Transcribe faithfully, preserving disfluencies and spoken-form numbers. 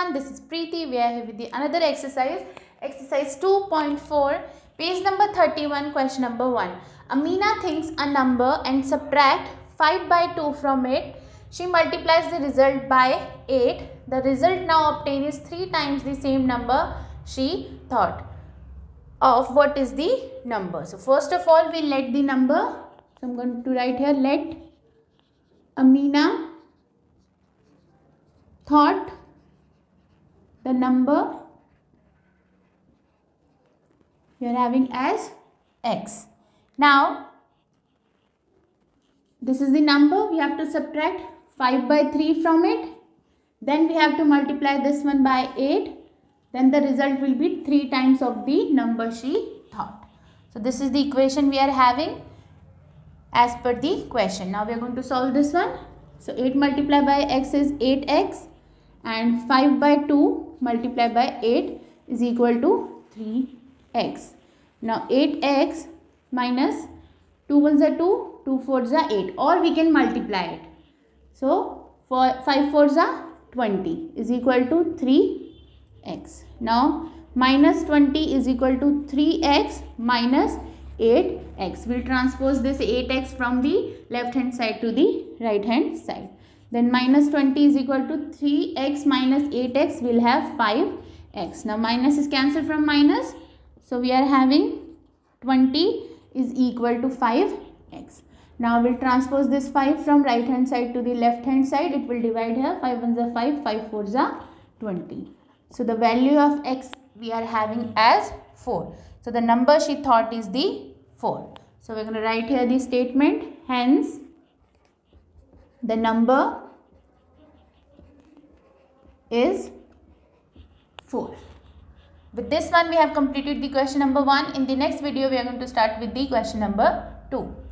everyone, this is Preeti. We are here with the another exercise, exercise two point four, page number thirty-one, question number one. Amina thinks a number and subtract five by two from it. She multiplies the result by eight. The result now obtained is three times the same number she thought of. What is the number? So first of all, we let the number. So I'm going to write here, let Amina thought the number you are having as x. Now this is the number, we have to subtract five by three from it, then we have to multiply this one by eight, then the result will be three times of the number she thought. So this is the equation we are having as per the question. Now we are going to solve this one. So eight multiplied by x is eight x and five by two multiplied by eight is equal to three x. Now eight x minus two ones are two, two fours are eight, or we can multiply it. So for five fours are twenty is equal to three x. Now minus twenty is equal to three x minus eight x. We'll transpose this eight x from the left hand side to the right hand side. Then minus twenty is equal to three x minus eight x, we'll have five x. Now minus is cancelled from minus. So we are having twenty is equal to five x. Now we'll transpose this five from right hand side to the left hand side. It will divide here. five ones are five, five fours are twenty. So the value of x we are having as four. So the number she thought is the four. So we're going to write here the statement. Hence the number is four. With this one we have completed the question number one. In the next video we are going to start with the question number two.